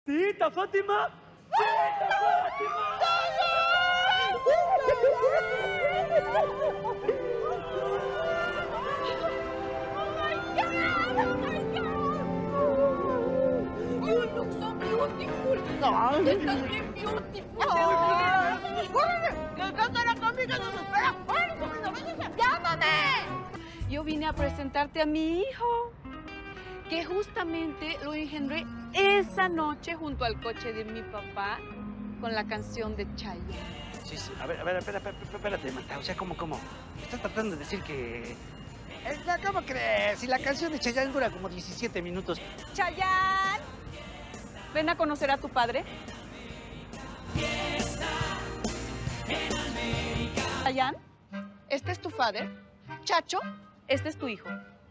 ¡Tita Fátima! ¡Tita You look so beautiful. Estás bien beautiful. ¡Llámame! Yo vine a presentarte a mi hijo, que justamente lo engendré esa noche junto al coche de mi papá con la canción de Chayanne. Sí, sí. A ver, espérate, Marta. O sea, ¿cómo? Estás tratando de decir que... ¿Cómo crees? Si la canción de Chayanne dura como 17 minutos. ¡Chayanne! ¿Ven a conocer a tu padre? Chayanne, este es tu padre. Chacho, este es tu hijo.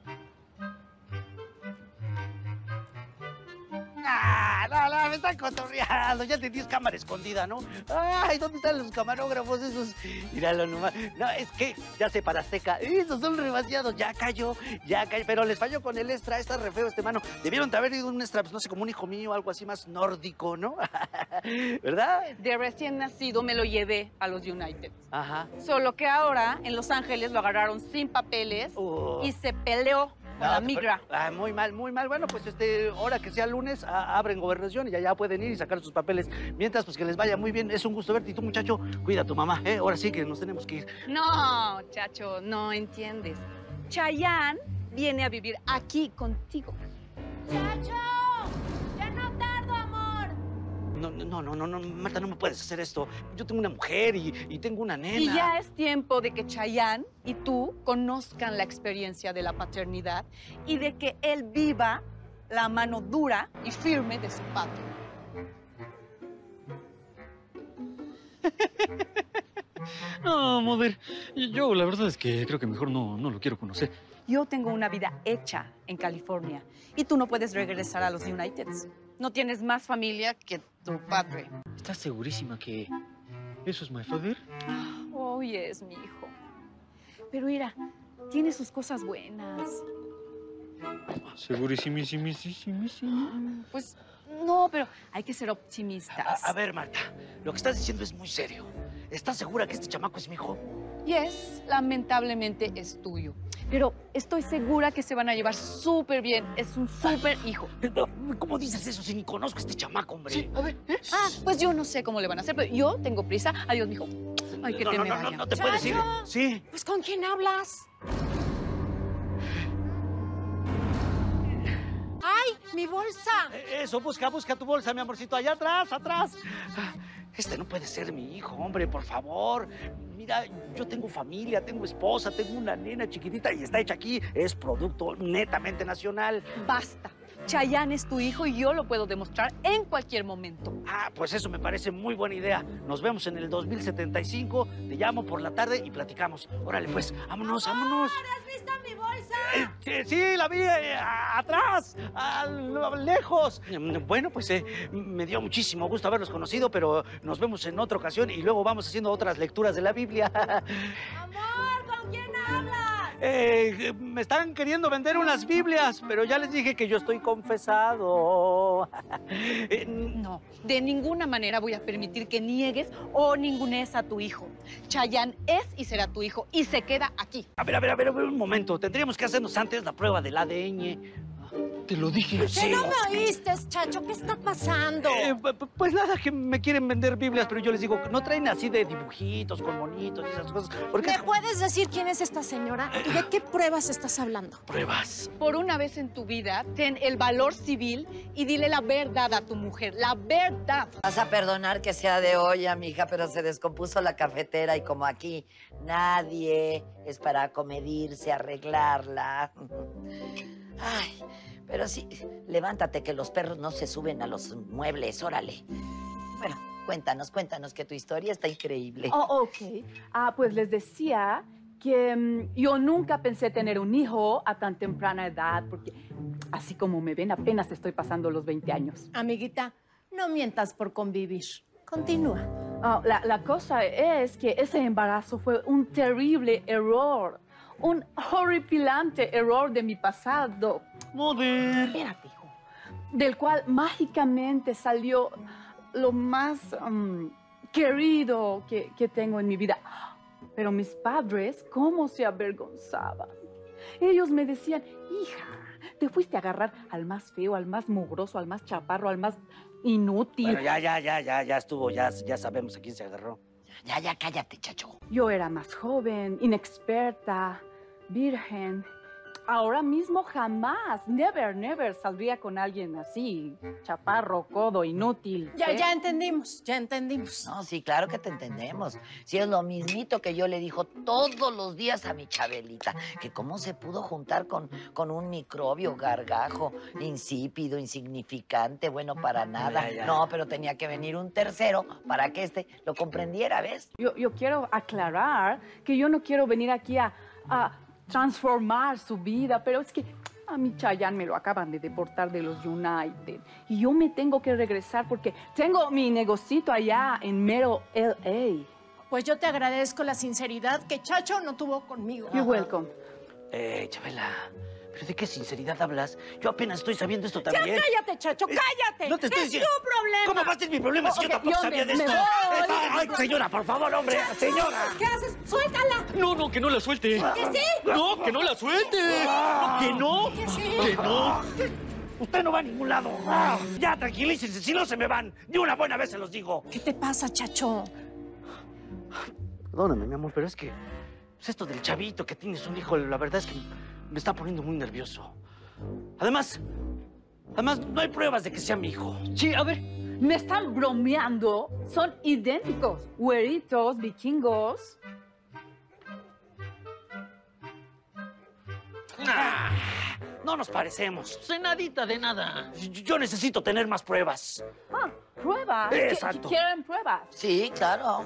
No, me están cotorreando. Ya te tienes cámara escondida, ¿no? Ay, ¿dónde están los camarógrafos esos? Míralo nomás. No, es que ya se para Azteca. Esos son demasiados. Ya cayó. Pero les falló con el extra. Está re feo este mano. Debieron de haber ido un extra, pues, no sé, como un hijo mío, algo así más nórdico, ¿no? ¿Verdad? De recién nacido me lo llevé a los United. Ajá. Solo que ahora en Los Ángeles lo agarraron sin papeles y se peleó con la migra. Muy mal. Bueno, pues ahora que sea lunes, abren gobernación y allá pueden ir y sacar sus papeles. Mientras, pues que les vaya muy bien. Es un gusto verte. Y tú, muchacho, cuida a tu mamá, ¿eh? Ahora sí que nos tenemos que ir. No, chacho, no entiendes. Chayanne viene a vivir aquí contigo. ¡Chacho! ¡Ya no tardo, amor! No, Marta, no me puedes hacer esto. Yo tengo una mujer y tengo una nena. Y ya es tiempo de que Chayanne y tú conozcan la experiencia de la paternidad y de que él viva la mano dura y firme de su padre. No, Mother, yo la verdad es que creo que mejor no lo quiero conocer. Yo tengo una vida hecha en California y tú no puedes regresar a los Uniteds. No tienes más familia que tu padre. ¿Estás segurísima que eso es my father? Oh, yes, mi hijo. Pero mira, tiene sus cosas buenas. Segurísimísimísimísimo. Pues no, pero hay que ser optimistas. A ver, Marta, lo que estás diciendo es muy serio. ¿Estás segura que este chamaco es mi hijo? Yes, lamentablemente es tuyo. Pero estoy segura que se van a llevar súper bien. Es un súper hijo. ¿Cómo dices eso si ni conozco a este chamaco, hombre? Sí, a ver. Pues yo no sé cómo le van a hacer, pero yo tengo prisa. Adiós, mijo. Ay, que te me vaya. No te puedes ir. Sí. Pues, ¿con quién hablas? ¡Ay, mi bolsa! Eso, busca tu bolsa, mi amorcito. Allá atrás. Este no puede ser mi hijo, hombre, por favor. Mira, yo tengo familia, tengo esposa, tengo una nena chiquitita y está hecha aquí. Es producto netamente nacional. Basta. Chayanne es tu hijo y yo lo puedo demostrar en cualquier momento. Pues eso me parece muy buena idea. Nos vemos en el 2075. Te llamo por la tarde y platicamos. Órale, pues, vámonos. ¿Has visto mi bolsa? Sí, la vi atrás, lejos. Bueno, pues me dio muchísimo gusto haberlos conocido, pero nos vemos en otra ocasión y luego vamos haciendo otras lecturas de la Biblia. Amor, ¿con quién hablas? Me están queriendo vender unas Biblias, pero ya les dije que yo estoy confesado. No, de ninguna manera voy a permitir que niegues o ningunees a tu hijo. Chayanne es y será tu hijo y se queda aquí. A ver, un momento. Tendríamos que hacernos antes la prueba del ADN. Te lo dije. Sí. ¿Que no me oíste, chacho? ¿Qué está pasando? Pues nada, que me quieren vender Biblias, pero yo les digo que no traen así de dibujitos con monitos y esas cosas. Porque ¿Me puedes decir quién es esta señora? ¿Y de qué pruebas estás hablando? pruebas. Por una vez en tu vida, ten el valor civil y dile la verdad a tu mujer. La verdad. Vas a perdonar que sea de olla, mija, pero se descompuso la cafetera y como aquí nadie es para acomedirse, arreglarla. Ay, pero sí, levántate que los perros no se suben a los muebles, órale. Bueno, cuéntanos que tu historia está increíble. Oh, ok. Pues les decía que yo nunca pensé tener un hijo a tan temprana edad, porque así como me ven, apenas estoy pasando los 20 años. Amiguita, no mientas por convivir. Continúa. La cosa es que ese embarazo fue un terrible error. Un horripilante error de mi pasado. Mother. Espérate, hijo. del cual mágicamente salió lo más querido que tengo en mi vida. Pero mis padres, ¿cómo se avergonzaban? Ellos me decían, hija, te fuiste a agarrar al más feo, al más mugroso, al más chaparro, al más inútil. Bueno, ya estuvo, ya sabemos a quién se agarró. Ya, cállate, Chacho. Yo era más joven, inexperta, virgen. Ahora mismo jamás, never saldría con alguien así, chaparro, codo, inútil. Ya entendimos, ya entendimos. No, sí, claro que te entendemos. Sí, es lo mismito que yo le digo todos los días a mi Chabelita, que cómo se pudo juntar con un microbio gargajo, insípido, insignificante, bueno para nada. Ya. No, pero tenía que venir un tercero para que lo comprendiera, ¿ves? Yo quiero aclarar que yo no quiero venir aquí a transformar su vida, pero es que a mi Chayanne me lo acaban de deportar de los United y yo me tengo que regresar porque tengo mi negocito allá en mero LA. Pues yo te agradezco la sinceridad que Chacho no tuvo conmigo. You're welcome. Chabela, ¿pero de qué sinceridad hablas? Yo apenas estoy sabiendo esto también. Ya cállate, Chacho, cállate. No te estoy diciendo. Es tu problema. ¿Cómo va a ser mi problema si yo Ok, tampoco yo sabía de me esto? voy. Ay, señora, por favor, hombre, señora. ¿Qué haces? ¡Suéltala! No, que no la suelte. ¡Que sí! No, que no la suelte. No, que no. ¡Que sí! Que no. Usted no va a ningún lado. Ya, tranquilícense, si no se me van. De una buena vez se los digo. ¿Qué te pasa, Chacho? Perdóname, mi amor, pero es que pues esto del chavito que tienes un hijo, la verdad es que me está poniendo muy nervioso. Además, no hay pruebas de que sea mi hijo. Sí, a ver. Me están bromeando. Son idénticos. Güeritos, vikingos. No nos parecemos. Cenadita de nada. Yo necesito tener más pruebas. ¿Pruebas? Exacto. ¿Quieren pruebas? Sí, claro.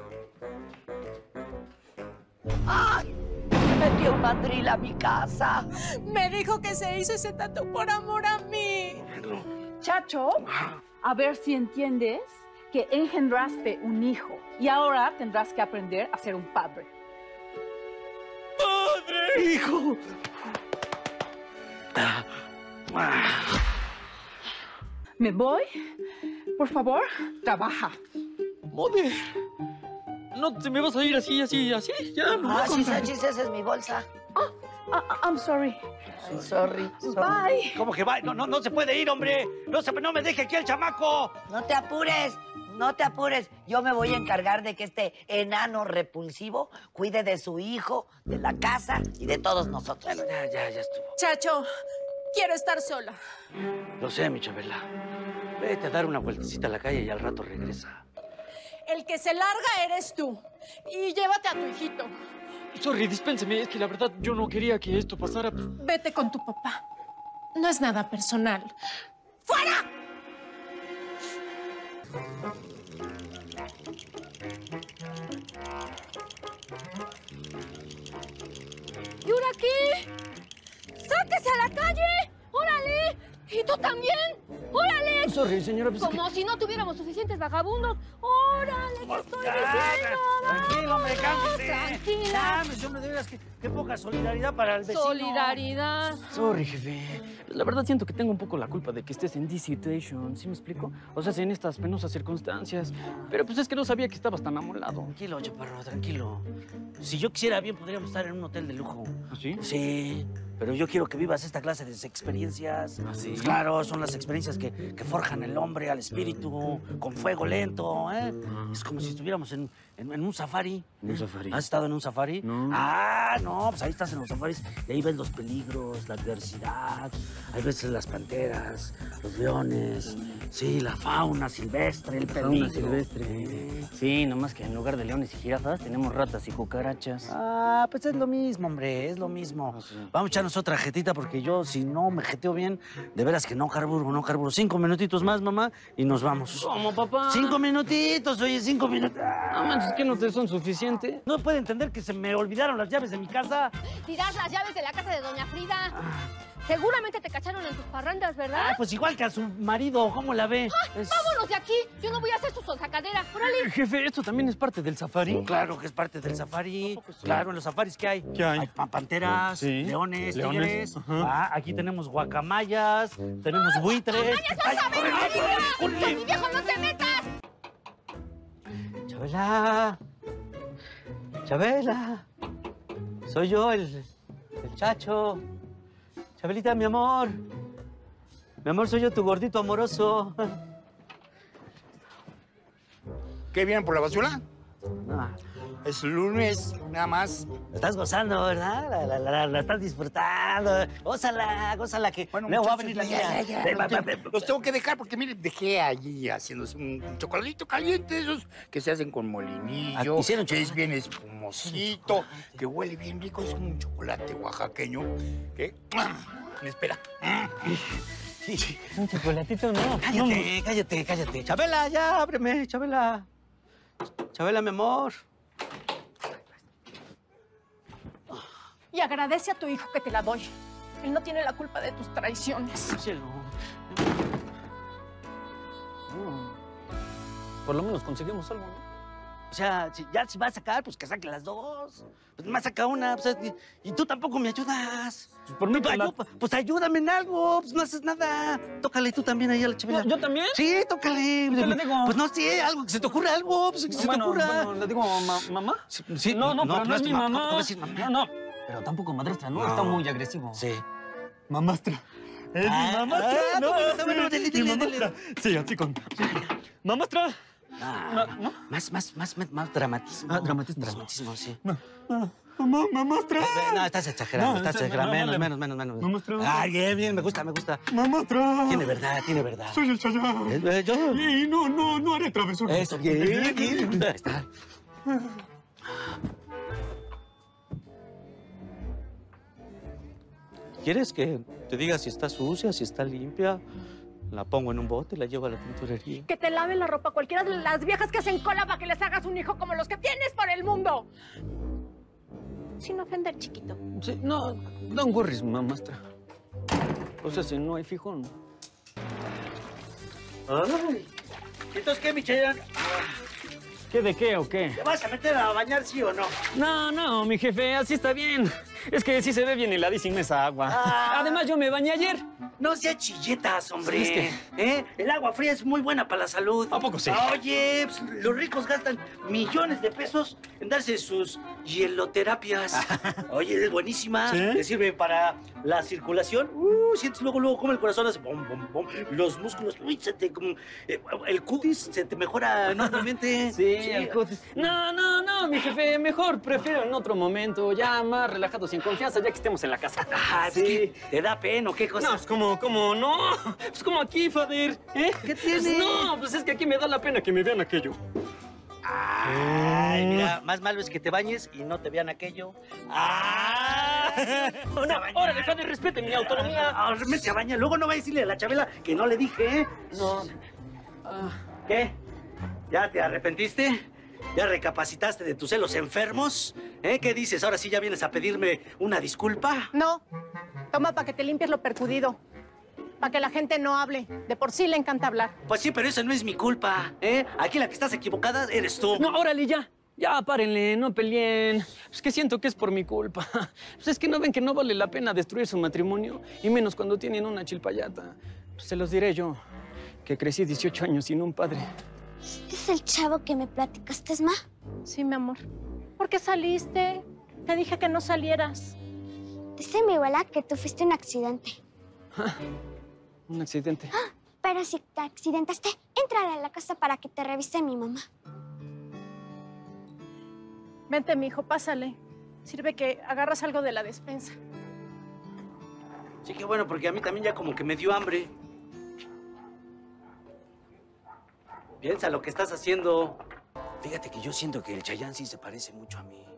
¡Ay! Se metió un mandril a mi casa. Me dijo que se hizo ese tatu por amor a mí. Chacho, a ver si entiendes que engendraste un hijo y ahora tendrás que aprender a ser un padre. ¡Padre! ¡Hijo! ¿Me voy? Por favor, trabaja. Mother. No te me vas a ir así. Ya, no. Achis, esa es mi bolsa. I'm sorry. Ay, sorry. Bye. ¿Cómo que va? No se puede ir, hombre. No me deje aquí el chamaco. No te apures. Yo me voy a encargar de que este enano repulsivo cuide de su hijo, de la casa y de todos nosotros. Bueno, ya estuvo. Chacho, quiero estar sola. Lo sé, mi Chabela. Vete a dar una vueltecita a la calle y al rato regresa. El que se larga eres tú. Y llévate a tu hijito. Sorry, dispénseme. Es que la verdad yo no quería que esto pasara. Vete con tu papá. No es nada personal. ¡Fuera! ¿Y ahora qué? ¡Sáquese a la calle! ¡Órale! ¿Y tú también? ¡Órale! Sorry, señora. Pues Como si no tuviéramos suficientes vagabundos. ¡Órale! ¿Qué estoy diciendo? Tranquilo, hombre, cálmese. Tranquila. Cálmese, hombre, de veras, qué poca solidaridad para el vecino. Solidaridad. Sorry, jefe. La verdad siento que tengo un poco la culpa de que estés en this situation, ¿sí me explico? O sea, en estas penosas circunstancias. Pero pues es que no sabía que estabas tan amolado. Tranquilo, chaparro, tranquilo. Si yo quisiera bien, podríamos estar en un hotel de lujo. ¿Ah, sí? Sí, pero yo quiero que vivas esta clase de experiencias. ¿Ah, sí? Pues claro, son las experiencias que forjan el hombre al espíritu, con fuego lento, ¿eh? Es como si estuviéramos en un safari. ¿En un safari? ¿Has estado en un safari? No. Ah, no, pues ahí estás en los safaris y ahí ves los peligros, la adversidad, ahí ves las panteras, los leones, sí, la fauna silvestre, el peligro. Sí, nomás que en lugar de leones y jirafas tenemos ratas y cucarachas. Ah, pues es lo mismo, hombre, es lo mismo. Ah, sí. Vamos a echarnos otra jetita porque yo, si no me jeteo bien, de veras que no carburo. 5 minutitos más, mamá, y nos vamos. ¿Cómo, papá? 5 minutitos, oye, 5 minutos. No manches, ¿que no te son suficientes? ¿No puede entender que se me olvidaron las llaves de mi casa? Tirar las llaves de la casa de Doña Frida. Seguramente te cacharon en tus parrandas, ¿verdad? Ah, pues igual que a su marido, ¿cómo la ve? ¡Vámonos de aquí! Yo no voy a hacer tu sacadera. ¡Órale! Jefe, ¿esto también es parte del safari? Claro que es parte del safari. Claro, en los safaris, ¿qué hay? ¿Qué hay? Hay panteras, Sí. leones, Leones, tigres. ajá. Aquí tenemos guacamayas, tenemos buitres. ¡Ay, ¡Con mi viejo no te metas! Chabela. Chabela. Soy yo, el Chacho. Chabelita, mi amor. Mi amor, soy yo, tu gordito amoroso. ¿Qué vienen por la basura? Ah, Es lunes, nada más. la estás gozando, ¿verdad? La estás disfrutando. Gózala, que luego va a muchachos, venir la ya, mía. ya, Ven, los ven, tengo- ven. Los tengo que dejar porque, mire, dejé allí haciéndose un chocolatito caliente, esos que se hacen con molinillo, Ah, hicieron que es chocolate. bien espumosito, que huele bien rico, es un chocolate oaxaqueño que me espera. Un chocolatito, no. Cállate. Chabela, ya, ábreme, Chabela. Chabela, mi amor. Y agradece a tu hijo que te la doy. Él no tiene la culpa de tus traiciones. Cielo. Por lo menos conseguimos algo, ¿no? O sea, si ya se va a sacar, pues que saque las dos. Pues más saca una, pues, y tú tampoco me ayudas. Pues por mí, Pues ayúdame en algo, pues no haces nada. Tócale tú también ahí a la Chabela. ¿Yo también? Sí, tócale. ¿Qué le digo? Pues no sé, algo, que se te ocurra algo, pues que se te ocurra. ¿le digo mamá? Sí, No, pero no es tu mi mamá. mamá. ¿Cómo vas a decir mamá? No. Pero tampoco madrastra, ¿no? Está muy agresivo. Sí. Mamastra. Es mi mamastra. bueno, sí, dile, mi mamastra. Sí, así con... Mamastra. Más dramatismo. Dramatismo, sí. Mamastra. No, estás exagerando, No, estás exagerando. no, Menos. Mamastra. Ah, bien, me gusta. Mamastra. Tiene verdad. Soy el Chayán. Yo. Y no haré travesuras. Eso, bien. Ahí está. ¿Quieres que te diga si está sucia, si está limpia? La pongo en un bote, la llevo a la tintorería. Que te lave la ropa cualquiera de las viejas que hacen cola para que les hagas un hijo como los que tienes por el mundo. Sin ofender, chiquito. Sí, no, don't worries, mamastra. O sea, si no hay fijón. Ay. ¿Entonces qué, Michelle? ¿Qué de qué o qué? ¿Te vas a meter a bañar, sí o no? No, mi jefe, así está bien. Es que sí se ve bien heladísima esa agua. Además, yo me bañé ayer. No seas chilletas, hombre. Sí, es El agua fría es muy buena para la salud. ¿A poco sí? Oye, pues, los ricos gastan millones de pesos en darse sus hieloterapias. Oye, es buenísima. ¿Sí? Te sirve para la circulación. Sientes luego como el corazón hace bom, bom, bom. Los músculos, el cutis se te mejora enormemente. Sí, el cutis. No, mi jefe, mejor prefiero en otro momento, ya más relajados y en confianza, ya que estemos en la casa. Ah, pues, ¿qué? ¿Te da pena o qué cosa? No, pues como no. Pues como aquí, Fader. ¿Qué tiene? No, pues es que aquí me da la pena que me vean aquello. Ay, mira, más malo es que te bañes y no te vean aquello. No, órale, Fader, respete mi autonomía. Métete a bañar. Luego no va a decirle a la Chabela que no le dije, ¿eh? No. ¿Qué? ¿Ya te arrepentiste? ¿Ya recapacitaste de tus celos enfermos? ¿Qué dices? ¿Ahora sí ya vienes a pedirme una disculpa? No. Toma para que te limpies lo percudido. Para que la gente no hable. De por sí le encanta hablar. Pues sí, pero esa no es mi culpa, ¿eh? Aquí la que estás equivocada eres tú. No, órale, ya. Ya, párenle, no peleen. Es que siento que es por mi culpa. Pues es que no ven que no vale la pena destruir su matrimonio, y menos cuando tienen una chilpayata. Pues se los diré yo, que crecí 18 años sin un padre. ¿Este es el chavo que me platicaste, Ma? Sí, mi amor. ¿Por qué saliste? Te dije que no salieras. Dice mi abuela que tú fuiste un accidente. Un accidente. Pero si te accidentaste, entra a la casa para que te revise mi mamá. Vente, mi hijo, pásale. Sirve que agarras algo de la despensa. Sí, qué bueno, porque a mí también ya como que me dio hambre. Piensa lo que estás haciendo. Fíjate que yo siento que el Chayán sí se parece mucho a mí.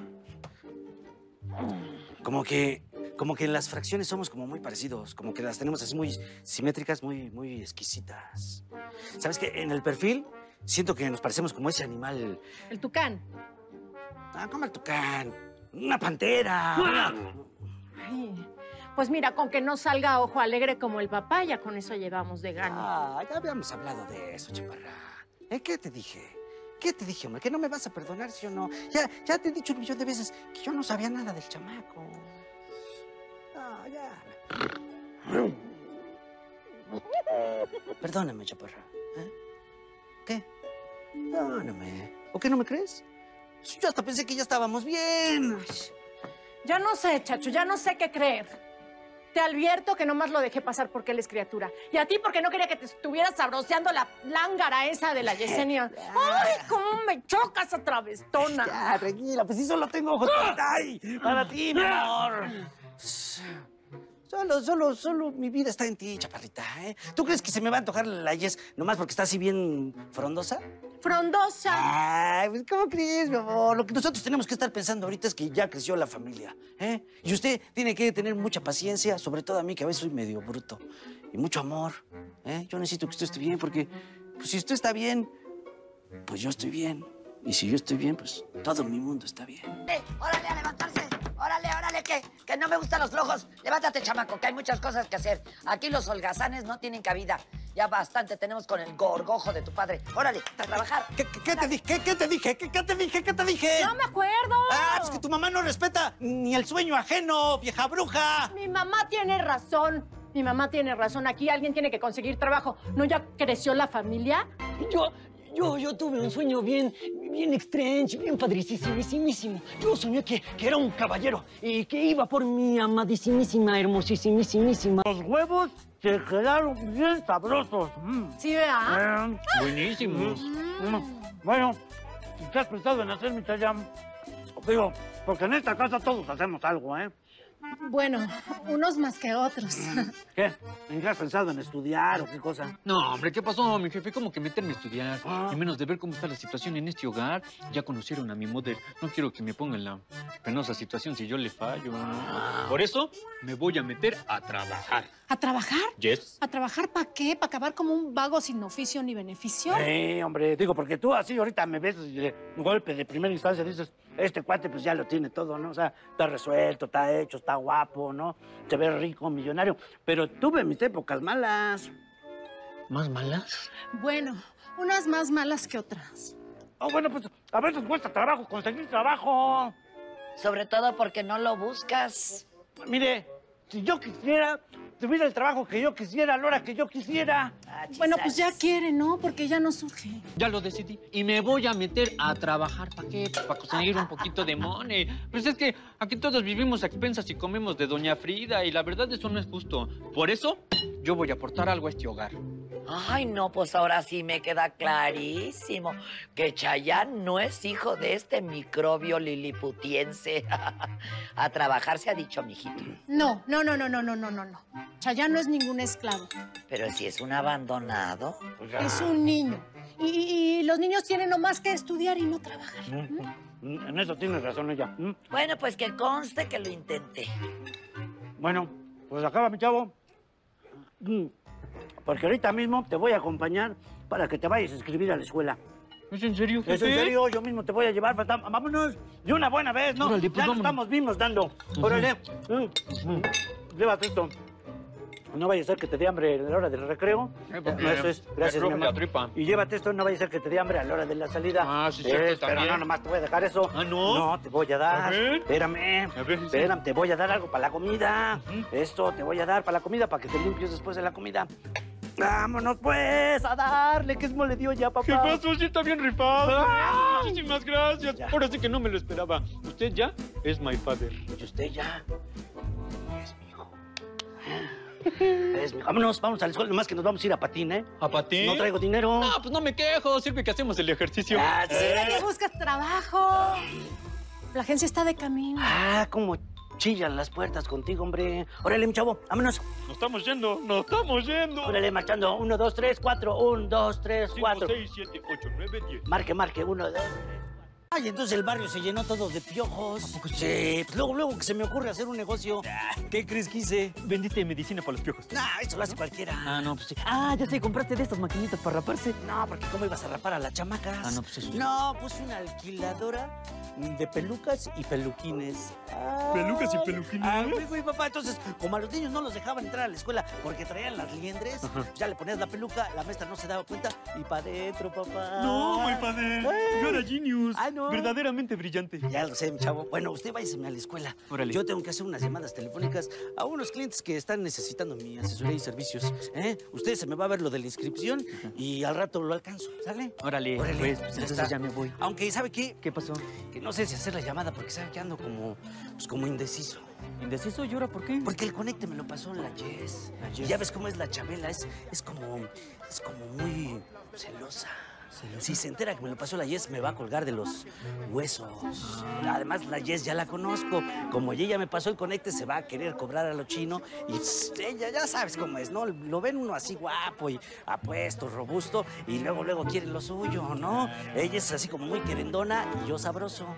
Como que en las fracciones somos como muy parecidos. Como que las tenemos así muy simétricas, muy exquisitas. ¿Sabes qué? En el perfil siento que nos parecemos como ese animal. El tucán. Ah, como el tucán. Una pantera. Ay, Pues mira, con que no salga ojo alegre como el papá, ya con eso llevamos de gana. Ah, ya habíamos hablado de eso, chaparra. ¿Qué te dije? ¿Qué te dije, hombre? ¿Que no me vas a perdonar, sí o no? Ya te he dicho 1.000.000 de veces que yo no sabía nada del chamaco. Ah, ya. Perdóname, chaparra. ¿Qué? Perdóname. ¿O qué no me crees? Yo hasta pensé que ya estábamos bien. Ya no sé, Chacho, ya no sé qué creer. Te advierto que nomás lo dejé pasar porque él es criatura. Y a ti porque no quería que te estuvieras sabroseando la lángara esa de la Yesenia. ¡Ay, cómo me choca esa travestona! Ya, tranquila, pues sí solo tengo ojos para ti, mi amor. Solo mi vida está en ti, chaparrita, ¿eh? ¿Tú crees que se me va a antojar la Yes nomás porque está así bien frondosa? ¡Frondosa! Ay, pues, ¿cómo crees, mi amor? Lo que nosotros tenemos que estar pensando ahorita es que ya creció la familia, ¿eh? Y usted tiene que tener mucha paciencia, sobre todo a mí, que a veces soy medio bruto. Y mucho amor, ¿eh? Yo necesito que usted esté bien porque, pues, si usted está bien, pues yo estoy bien. Y si yo estoy bien, pues todo mi mundo está bien. ¡Órale, a levantarse! ¡Órale, que no me gustan los flojos! Levántate, chamaco, que hay muchas cosas que hacer. Aquí los holgazanes no tienen cabida. Ya bastante tenemos con el gorgojo de tu padre. ¡Órale, a trabajar! ¿Qué te dije? ¿Qué te dije? ¡No me acuerdo! Ah, pues que tu mamá no respeta ni el sueño ajeno, vieja bruja. Mi mamá tiene razón. Mi mamá tiene razón. Aquí alguien tiene que conseguir trabajo. ¿No ya creció la familia? Yo tuve un sueño bien extraño, bien padricísimo. Yo soñé que era un caballero y que iba por mi amadísimísima, hermosísimísima. Los huevos se quedaron bien sabrosos. Sí, ¿verdad? Buenísimos. Bueno, ¿qué has pensado en hacer, mi Chayán? Digo, porque en esta casa todos hacemos algo, ¿eh? Bueno, unos más que otros. ¿Qué? ¿En qué has pensado? ¿En estudiar o qué cosa? No, hombre, ¿qué pasó, mi jefe? ¿Cómo que meterme a estudiar? Y menos de ver cómo está la situación en este hogar. Ya conocieron a mi mother. No quiero que me ponga en la penosa situación si yo le fallo. Por eso me voy a meter a trabajar. ¿A trabajar? Yes. ¿A trabajar para qué? ¿Para acabar como un vago sin oficio ni beneficio? Sí, hombre, digo, porque tú así ahorita me ves de golpe de primera instancia, dices, este cuate pues ya lo tiene todo, ¿no? O sea, está resuelto, está hecho, está guapo, ¿no? Se ve rico, millonario. Pero tuve mis épocas malas. ¿Más malas? Bueno, unas más malas que otras. Oh, bueno, pues a veces cuesta trabajo conseguir trabajo. Sobre todo porque no lo buscas. Mire, si yo quisiera, tuviera el trabajo que yo quisiera a la hora que yo quisiera. Bueno, pues ya quiere, ¿no? Porque ya no surge. Ya lo decidí. Y me voy a meter a trabajar. ¿Para qué? Pues para conseguir un poquito de money. Pues es que aquí todos vivimos a expensas y comemos de Doña Frida. Y la verdad, eso no es justo. Por eso, yo voy a aportar algo a este hogar. Ay, no, pues ahora sí me queda clarísimo que Chayán no es hijo de este microbio liliputiense. A trabajar se ha dicho, mijito. No. Chayán no es ningún esclavo. Pero si es un abandonado. Es un niño. Y los niños tienen nomás que estudiar y no trabajar. En eso tienes razón ella. Bueno, pues que conste que lo intenté. Bueno, pues acaba, mi chavo. Porque ahorita mismo te voy a acompañar para que te vayas a inscribir a la escuela. ¿Es en serio, jefe? ¿Es en serio? Yo mismo te voy a llevar. Vámonos de una buena vez, ¿no? Órale, pues, ya nos estamos mismos dando. Órale. Llévate esto. No vaya a ser que te dé hambre a la hora del recreo. Eso es. Gracias, mi amor. Y llévate esto, no vaya a ser que te dé hambre a la hora de la salida. Ah, sí, cierto, Pero también. no, nomás te voy a dejar eso. Ah, ¿no? No, te voy a dar. A ver. Espérame. A ver, sí. Espérame, te voy a dar algo para la comida. Esto te voy a dar para la comida, para que te limpies después de la comida. Vámonos, pues, a darle, que es mole de olla, papá. ¿Qué pasó? Sí, está bien rifado. Muchísimas gracias. Ya. Ahora sí que no me lo esperaba. Usted ya es my father. Y usted ya es mi hijo. Vámonos a la escuela, nomás que nos vamos a ir a patín, ¿eh? ¿A patín? No traigo dinero. No, pues no me quejo. Sirve que hacemos el ejercicio. Ah, sí. Que buscas trabajo. La agencia está de camino. Ah, cómo chillan las puertas contigo, hombre. Órale, mi chavo, vámonos. Nos estamos yendo. Órale, marchando. 1, 2, 3, 4. 1, 2, 3, 4. 5, 6, 7, 8, 9, 10. Marque, 1, 2, 3, Ay, entonces el barrio se llenó todo de piojos. Sí, pues luego que se me ocurre hacer un negocio. ¿Qué crees que hice? Vendiste medicina para los piojos. Nah, eso lo hace cualquiera. Ah, no, pues sí. Ah, ya sé, compraste de estas maquinitas para raparse. No, porque ¿cómo ibas a rapar a las chamacas? Ah, no, pues eso. No, puse una alquiladora de pelucas y peluquines. ¿Pelucas y peluquines? Ah, güey, papá. Entonces, como a los niños no los dejaban entrar a la escuela porque traían las liendres, pues ya le ponías la peluca, la maestra no se daba cuenta y para adentro, papá. No, my padre. Yo era genius. Ah, no. Verdaderamente brillante. Ya lo sé, mi chavo. Bueno, usted váyaseme a la escuela. Órale. Yo tengo que hacer unas llamadas telefónicas a unos clientes que están necesitando mi asesoría y servicios. Usted se me va a ver lo de la inscripción y al rato lo alcanzo, ¿sale? Órale, pues ya entonces está. ya me voy. Aunque, ¿sabe qué? ¿Qué pasó? Que no sé si hacer la llamada porque sabe que ando como indeciso. ¿Indeciso? ¿Y ahora por qué? Porque el conecte me lo pasó la Jess. Y ya ves cómo es la Chabela, es como muy celosa. Si se entera que me lo pasó la Jess, me va a colgar de los huesos. Además, la Jess ya la conozco. Como ella me pasó el conecte, se va a querer cobrar a lo chino. Y ella ya sabes cómo es, ¿no? Lo ven uno así guapo y apuesto, robusto, y luego quiere lo suyo, ¿no? Ella es así como muy querendona y yo sabroso.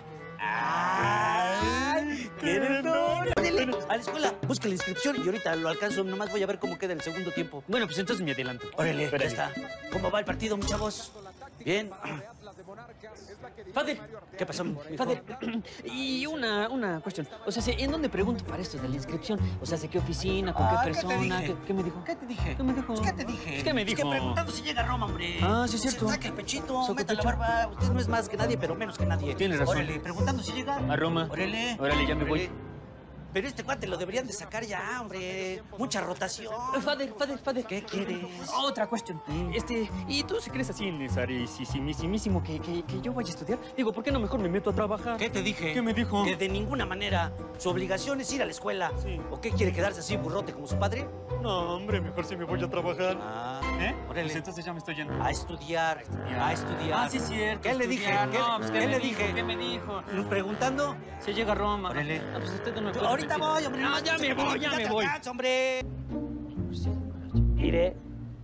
¡Ay! ¡Querendona! Dele, a la escuela, busca la inscripción y ahorita lo alcanzo. Nomás voy a ver cómo queda el segundo tiempo. Bueno, pues entonces me adelanto. Órale, ya está. ¿Cómo va el partido, mis chavos? Bien. Padre, ¿Qué pasó, mijo? padre, y una cuestión. O sea, ¿en dónde pregunto para esto de la inscripción? O sea, ¿qué oficina, con qué ¿qué te persona? dije? ¿Qué me dijo? ¿Qué te dije? ¿Qué me dijo? ¿Qué te dije? ¿Qué me Es dijo? que preguntando si llega a Roma, hombre. Ah, sí, es cierto. Saca el pechito, ¿Saca meta el la pecho? barba. Usted no es más que nadie, pero menos que nadie. Tiene razón. Órale, preguntando si llega. A Roma. Órale. Órale, ya me voy. Órale. Pero este cuate lo deberían de sacar ya, hombre. Mucha rotación. Father. ¿Qué quieres? Otra cuestión. ¿Y tú si crees así necesarísimo que yo vaya a estudiar? Digo, ¿por qué no mejor me meto a trabajar? ¿Qué te dije? ¿Qué me dijo? Que de ninguna manera. Su obligación es ir a la escuela. Sí. ¿O qué quiere quedarse así burrote como su padre? No, hombre, mejor si me voy a trabajar. Ah, ¿Eh? órale. Pues entonces ya me estoy yendo. A estudiar. A estudiar. Ah, sí, cierto. ¿Qué le dije? estudiar. ¿Qué, No, pues, ¿qué me le dijo? dije? ¿Qué me dijo? ¿Preguntando? Se llega a Roma. Órale. Ah, pues usted no me Ahorita voy, hombre. No, ya me voy, ya me te voy. alcanzo, hombre. Mire.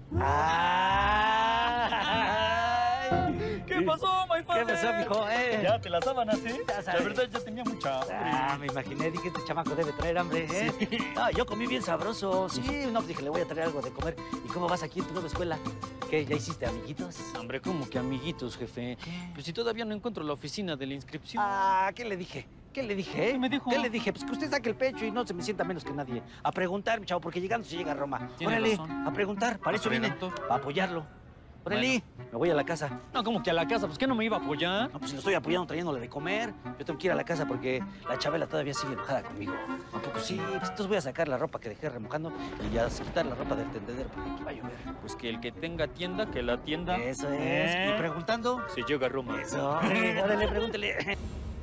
¡Ay! ¿Qué pasó, my ¿Qué father? pasó, mijo? Ya te las sábanas, ¿eh? Ya La sabes. verdad, ya tenía mucha hambre. Ah, me imaginé, dije, este chamaco debe traer hambre, ¿eh? No, yo comí bien sabroso. Sí, no, dije, le voy a traer algo de comer. ¿Y cómo vas aquí en tu nueva escuela? ¿Qué, ya hiciste amiguitos? Hombre, ¿cómo que amiguitos, jefe? Pues si todavía no encuentro la oficina de la inscripción. Ah, ¿qué le dije? ¿Qué le dije? ¿Qué me dijo? ¿Qué le dije? Pues que usted saque el pecho y no se me sienta menos que nadie. A preguntar, mi chavo, porque llegando se llega a Roma. Tiene Órale, razón. a preguntar. Para eso vine, Pregunto. para apoyarlo. Órale, me voy a la casa. No, como que a la casa, pues ¿qué no me iba a apoyar? No, pues lo estoy apoyando trayéndole de comer. Yo tengo que ir a la casa porque la Chabela todavía sigue enojada conmigo. ¿A poco sí? Pues entonces voy a sacar la ropa que dejé remojando y a quitar la ropa del tendedero porque aquí va a llover. Pues que el que tenga tienda, que la tienda. Eso es. ¿Y preguntando? Se llega a Roma. Eso. Órale, pregúntele.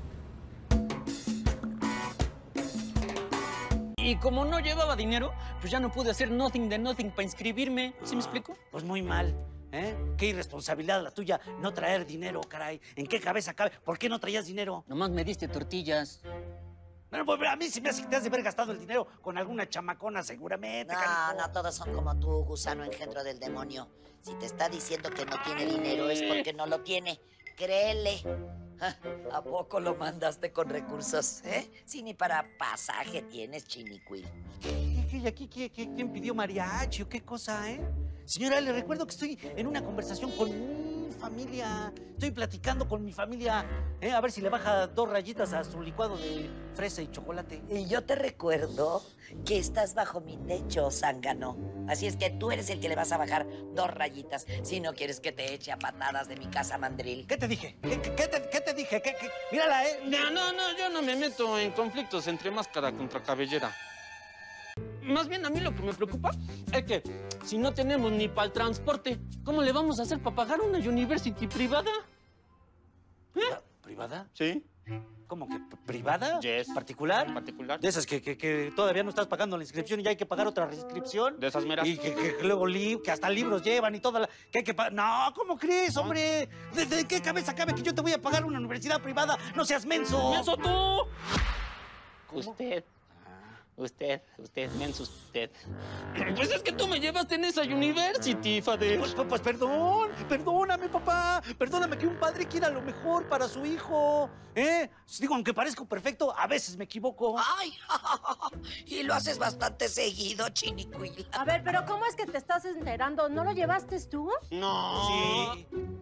Y como no llevaba dinero, pues ya no pude hacer nothing de nothing para inscribirme. ¿Sí me explico? Pues muy mal. ¿Eh? Qué irresponsabilidad la tuya no traer dinero, caray. ¿En qué cabeza cabe? ¿Por qué no traías dinero? Nomás me diste tortillas. Bueno, pues a mí se me hace que te has de haber gastado el dinero con alguna chamacona, seguramente. No, canijo. no, todos son como tú, gusano engendro del demonio. Si te está diciendo que no tiene dinero es porque no lo tiene. Créele. Ah, ¿a poco lo mandaste con recursos, Si ni para pasaje tienes, chinicuil. ¿Y aquí quién pidió mariachi o qué cosa, Señora, le recuerdo que estoy en una conversación con mi familia. Estoy platicando con mi familia, a ver si le baja 2 rayitas a su licuado de fresa y chocolate. Y yo te recuerdo que estás bajo mi techo, zángano. Así es que tú eres el que le vas a bajar 2 rayitas si no quieres que te eche a patadas de mi casa mandril. ¿Qué te dije? ¿Qué te dije? Mírala, No, yo no me meto en conflictos entre máscara contra cabellera. Más bien a mí lo que me preocupa es que si no tenemos ni para el transporte, ¿cómo le vamos a hacer para pagar una university privada? ¿Privada? ¿Sí? ¿Cómo que privada? Yes. ¿Particular? Particular. De esas que todavía no estás pagando la inscripción y ya hay que pagar otra inscripción. De esas meras. Y que luego que hasta libros llevan y toda la... Que hay que pagar... No, ¿cómo crees, hombre? ¿De qué cabeza cabe que yo te voy a pagar una universidad privada? ¡No seas menso! ¡Menso tú! ¿Cómo? Usted. Usted, menso usted. Pues es que tú me llevaste en esa university, Fadel. Pues perdóname, papá. Perdóname que un padre quiera lo mejor para su hijo. Digo, aunque parezco perfecto, a veces me equivoco. Ay, y lo haces bastante seguido, Chinicuila. A ver, pero ¿cómo es que te estás enterando? ¿No lo llevaste tú? No.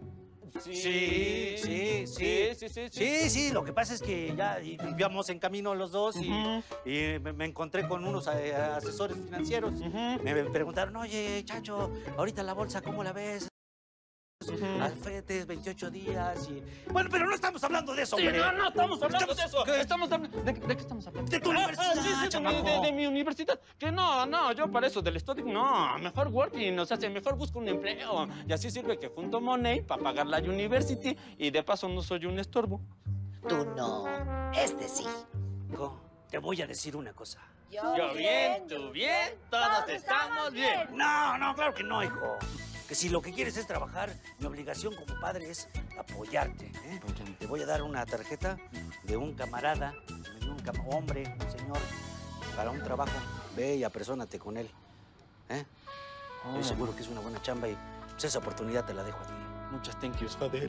Sí, lo que pasa es que ya íbamos en camino los dos y me encontré con unos asesores financieros. Me preguntaron, oye, Chacho, ahorita la bolsa, ¿cómo la ves? Alfetes, 28 días y... Bueno, pero no estamos hablando de eso, Sí, hombre. no estamos hablando de eso. ¿Qué? Estamos hablando... ¿De qué estamos hablando? De tu universidad, sí, chamaco. de mi universidad. Que no, yo para eso del study, no. Mejor working, o sea, mejor busco un empleo. Y así sirve que junto money para pagar la university y de paso no soy un estorbo. Tú no, sí. Te voy a decir una cosa. Yo bien, tú bien, todos estamos bien. No, claro que no, hijo. Que si lo que quieres es trabajar, mi obligación como padre es apoyarte. Te voy a dar una tarjeta de un camarada, hombre, señor, para un trabajo. Ve y apresónate con él. Estoy seguro que es una buena chamba y pues, esa oportunidad te la dejo a ti. Muchas thank yous, Fadel.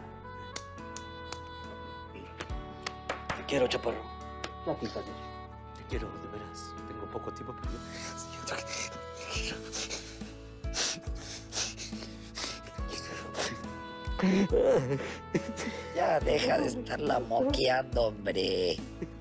Te quiero, chaparro. A ti, Fadel. Te quiero, de veras. Tengo poco tiempo, pero siento que... Ya deja de estarla moqueando, hombre.